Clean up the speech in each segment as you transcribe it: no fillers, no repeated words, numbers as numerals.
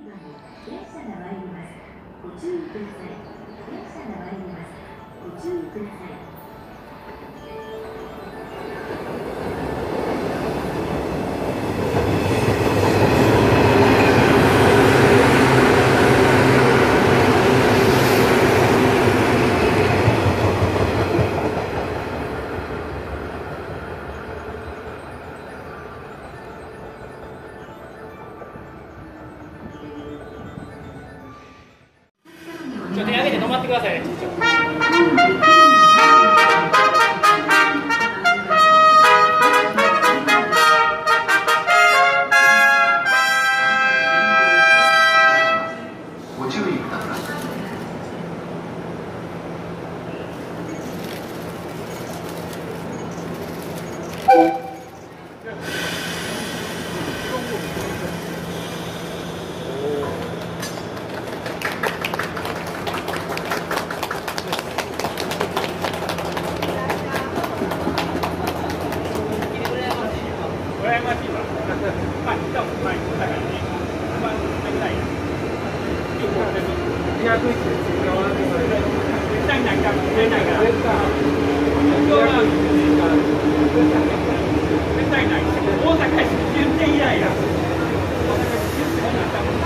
電車が参ります。ご注意ください。電車が参ります。ご注意ください。 手上げて止まってくださいね。 ご注意ください。 羨ましいわ。まあ、しかも、まあ、だからね、まあ、ぐらいや。210です。絶対ないから、絶対ないから。絶対ない。大阪市10点以来や。大阪市10点になったもんな。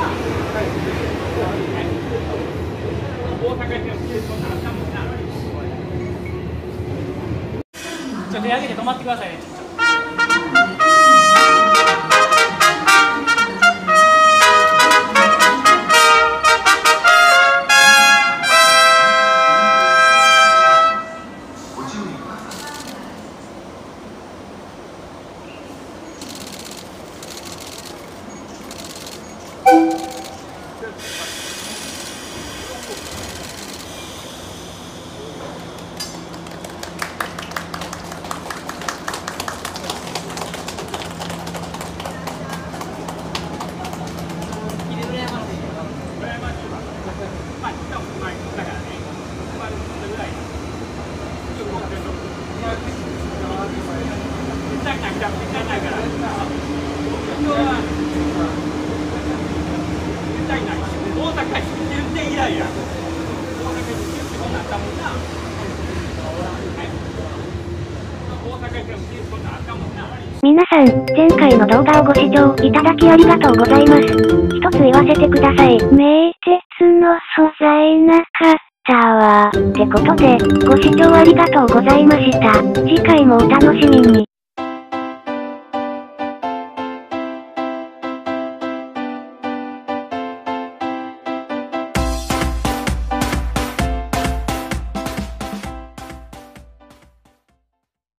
大阪市の10点になったもんな。手上げて止まってくださいね。 皆さん、前回の動画をご視聴いただきありがとうございます。一つ言わせてください。名鉄の素材なかったわ。ってことで、ご視聴ありがとうございました。次回もお楽しみに。